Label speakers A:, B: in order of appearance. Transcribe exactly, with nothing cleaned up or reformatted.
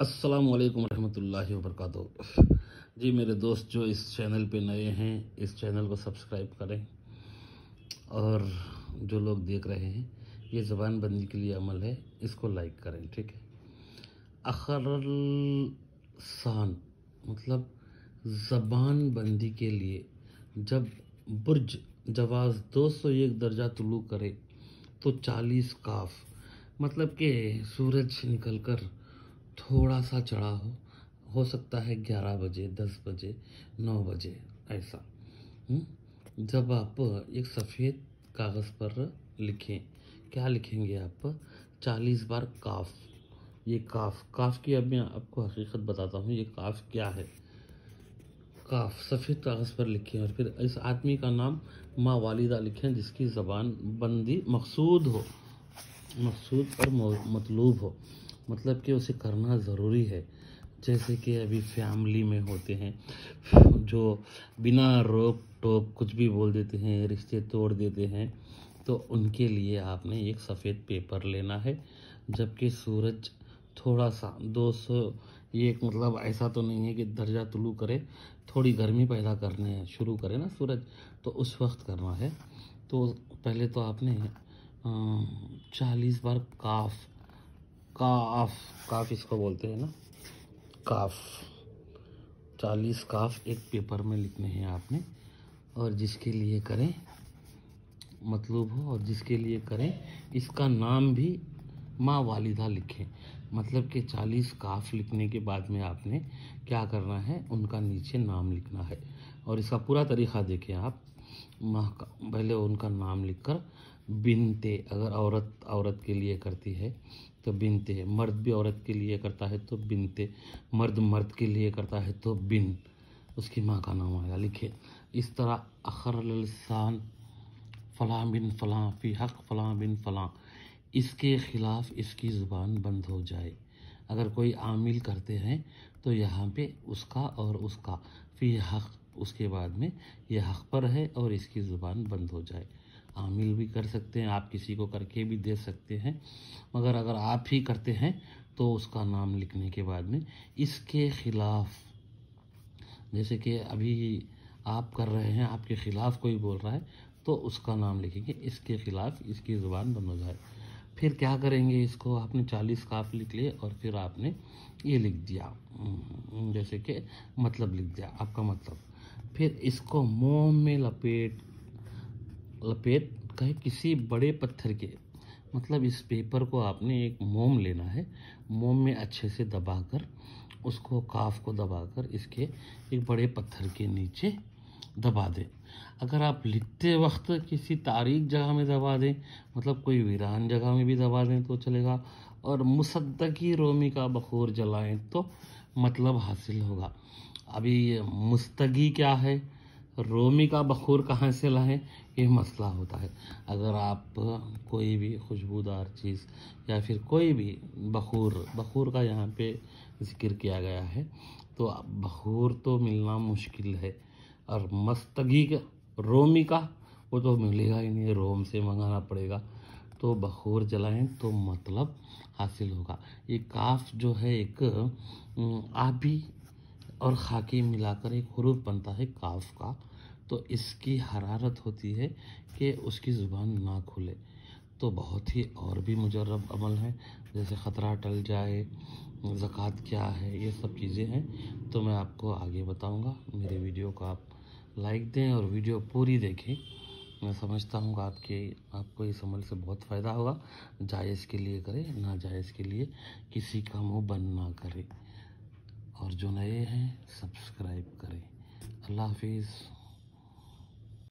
A: अस्सलाम वालेकुम रहमतुल्लाहि व बरकातहू। जी मेरे दोस्त जो इस चैनल पे नए हैं, इस चैनल को सब्सक्राइब करें। और जो लोग देख रहे हैं, ये ज़बान बंदी के लिए अमल है, इसको लाइक करें, ठीक है। अखरल सान मतलब ज़बान बंदी के लिए जब बुर्ज जवाज़ दो सौ एक दर्जा तुलू करे तो चालीस काफ मतलब कि सूरज निकलकर थोड़ा सा चढ़ा हो हो सकता है ग्यारह बजे, दस बजे, नौ बजे ऐसा। हुँ? जब आप एक सफ़ेद कागज़ पर लिखें, क्या लिखेंगे आप? चालीस बार काफ। ये काफ काफ की अब मैं आपको हकीकत बताता हूँ, ये काफ क्या है। काफ सफ़ेद कागज़ पर लिखें और फिर इस आदमी का नाम माँ वालिदा लिखें, जिसकी ज़बान बंदी मकसूद हो, मकसूद और मतलूब हो, मतलब कि उसे करना ज़रूरी है। जैसे कि अभी फैमिली में होते हैं जो बिना रोक टोक कुछ भी बोल देते हैं, रिश्ते तोड़ देते हैं, तो उनके लिए आपने एक सफ़ेद पेपर लेना है। जबकि सूरज थोड़ा सा दो सौ एक मतलब ऐसा तो नहीं है कि दर्जा तुलू करे, थोड़ी गर्मी पैदा करने शुरू करे ना सूरज, तो उस वक्त करना है। तो पहले तो आपने चालीस बार काफ काफ काफ इसको बोलते हैं ना, काफ चालीस काफ एक पेपर में लिखने हैं आपने। और जिसके लिए करें मतलब हो और जिसके लिए करें इसका नाम भी माँ वालिदा लिखें। मतलब कि चालीस काफ लिखने के बाद में आपने क्या करना है, उनका नीचे नाम लिखना है। और इसका पूरा तरीक़ा देखें आप। माँ का पहले उनका नाम लिखकर बिनते, अगर औरत औरत के लिए करती है तो बिनते, मर्द भी औरत के लिए करता है तो बिनते, मर्द मर्द के लिए करता है तो बिन, उसकी माँ का नाम आएगा, लिखे। इस तरह अखरल लिसान फ़लाँ बिन फ़लाँ फ़ी हक़ फ़लाँ बिन फ़लाँ, इसके ख़िलाफ़ इसकी ज़ुबान बंद हो जाए। अगर कोई आमिल करते हैं तो यहाँ पे उसका और उसका फ़ी हक़, उसके बाद में ये हक़ पर है और इसकी ज़ुबान बंद हो जाए। आमिल भी कर सकते हैं, आप किसी को करके भी दे सकते हैं, मगर अगर आप ही करते हैं तो उसका नाम लिखने के बाद में इसके ख़िलाफ़, जैसे कि अभी आप कर रहे हैं, आपके ख़िलाफ़ कोई बोल रहा है तो उसका नाम लिखेंगे, इसके ख़िलाफ़ इसकी ज़ुबान बंद हो जाए। फिर क्या करेंगे, इसको आपने चालीस काफ लिख लिए और फिर आपने ये लिख दिया, जैसे कि मतलब लिख दिया आपका मतलब। फिर इसको मोम में लपेट लपेट कहे किसी बड़े पत्थर के, मतलब इस पेपर को आपने एक मोम लेना है, मोम में अच्छे से दबाकर उसको काफ को दबाकर इसके एक बड़े पत्थर के नीचे दबा दें। अगर आप लिखते वक्त किसी तारीक जगह में दबा दें, मतलब कोई वीरान जगह में भी दबा दें तो चलेगा। और मुसद्दकी रोमी का बखूर जलाएं तो मतलब हासिल होगा। अभी मुस्तगी क्या है, रोमी का बखूर कहाँ से लाएं, ये मसला होता है। अगर आप कोई भी खुशबूदार चीज़ या फिर कोई भी बखूर, बखूर का यहाँ पे जिक्र किया गया है, तो बखूर तो मिलना मुश्किल है। और मस्तगी का, रोमी का, वो तो मिलेगा ही नहीं, रोम से मंगाना पड़ेगा। तो बखूर जलाएं तो मतलब हासिल होगा। ये काफ जो है एक आबी और खाकी मिलाकर एक हुरूफ बनता है काफ का, तो इसकी हरारत होती है कि उसकी ज़ुबान ना खुले। तो बहुत ही और भी मुजर्रब अमल है, जैसे ख़तरा टल जाए, ज़कात क्या है, ये सब चीज़ें हैं, तो मैं आपको आगे बताऊंगा। मेरे वीडियो को आप लाइक दें और वीडियो पूरी देखें। मैं समझता हूँ आपके आपको इस अमल से बहुत फ़ायदा होगा। जायज़ के लिए करें, नाजायज़ के लिए किसी का मुँह बंद ना करें। और जो नए हैं सब्सक्राइब करें। अल्लाह हाफिज़।